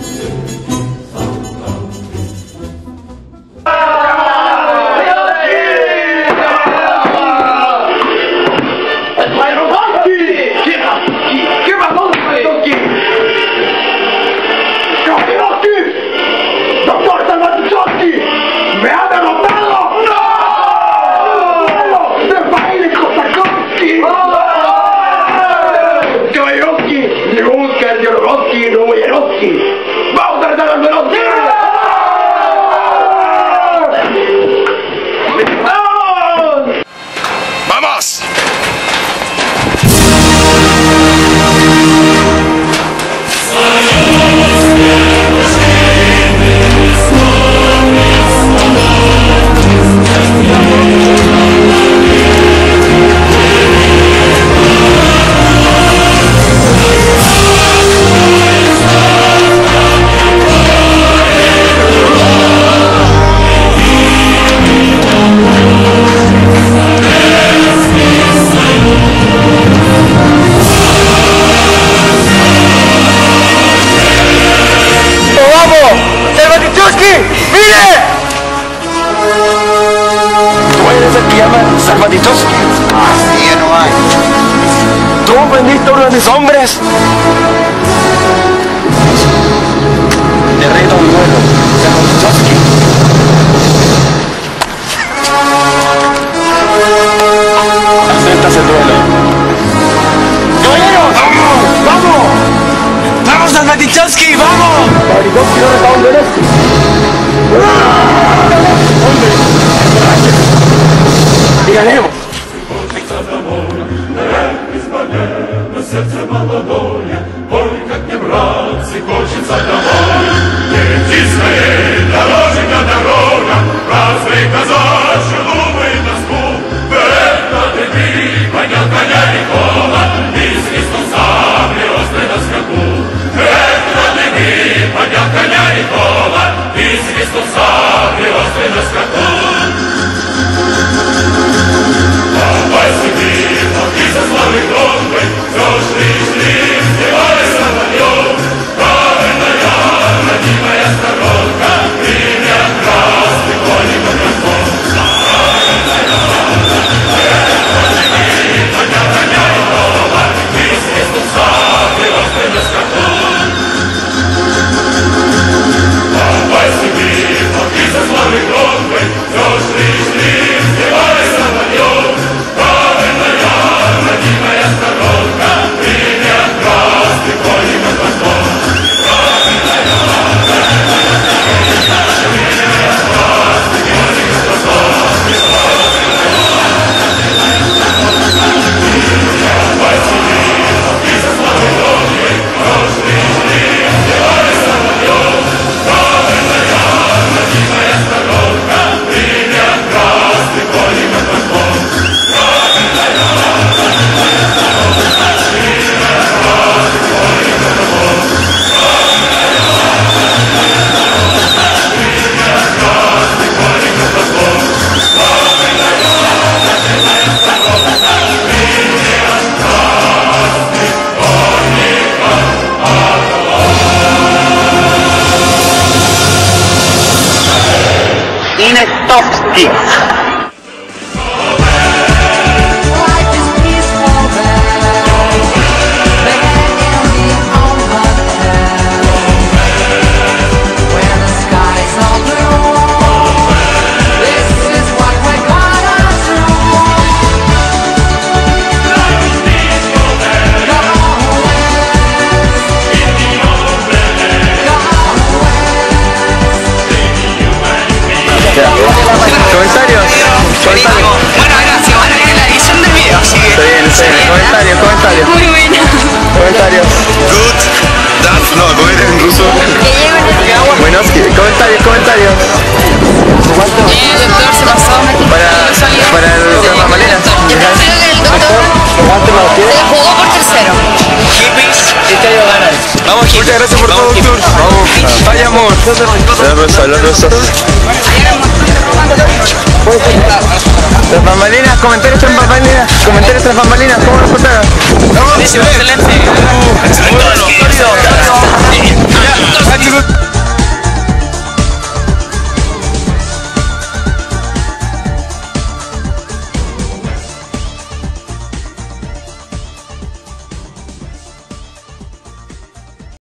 ¡Vamos a retar al Veloski! ¡Vamos! Salvatitowski. Así ya no hay. ¿Tú vendiste a uno de mis hombres? Te reto a un duelo, Salvatitowski. Aceptas el duelo. ¡Caballeros! ¡Vamos! ¡Vamos! ¡Vamos, Salvatitowski! ¡Vamos! Salvatitowski no retaba un Veloski. I ganemos! Сердце молодое, ой, как мне, братцы, хочется домой. Лети скорей, дороженька, дорога, празднуй казачью лубы и тоску. Это ты, поднял коня и кола, и свистнул сабли острый на скаку. Это ты, поднял коня и кола, и свистнул сабли острый на скаку. Давай сюда, молки за славой громкой, все шли, сбивали самолет. Правильная, родимая сторонка, меня красный коник огоньком. Правильная, коня, коня и кола, и свистнул сабли острый на скаку. Давай сюда, молки за славой громкой, все шли, сбивали самолет. Родимая сторонка, меня красный коник огоньком. Правильная, меня красный коник огоньком. Давай сюда, молки за славой громкой, прошли, сбивали самолет. Правильная, родимая сторонка, меня красный коник огоньком. Inestowski. Comentarios. Bueno, gracias. Van a ver la edición del video, así que... Está bien. Comentarios. Muy buena. Comentarios. Good. That's no, ¿cómo era en ruso? Bueno, comentarios. El doctor se pasó. Para el doctor Mamalena. Yo creo que el doctor se jugó por tercero. Hippies, este año ganan. Vamos, muchas gracias por todo, doctor. Vamos. Vaya amor. Los rosas. Las bambalinas, comentarios tras bambalinas, ¿cómo lo contaron? Excelente. Excelente.